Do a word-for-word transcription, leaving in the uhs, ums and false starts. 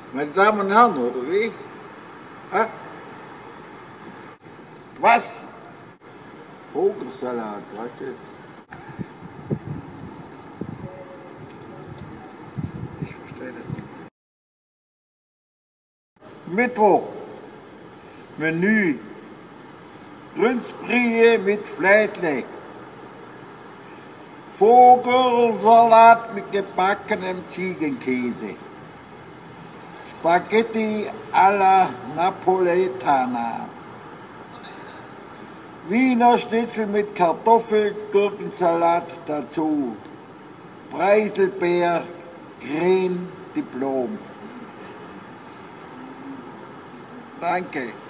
Meine Damen und Herren, oder wie? Ha? Was? Vogelsalat, was ist das? Ich verstehe das nicht. Mittwoch. Menü. Rünsbrie mit Flädle. Vogelsalat mit gebackenem Ziegenkäse. Spaghetti alla Napoletana. Wiener Schnitzel mit Kartoffel, Gurkensalat dazu. Preiselbeer, Creme Diplom. Danke.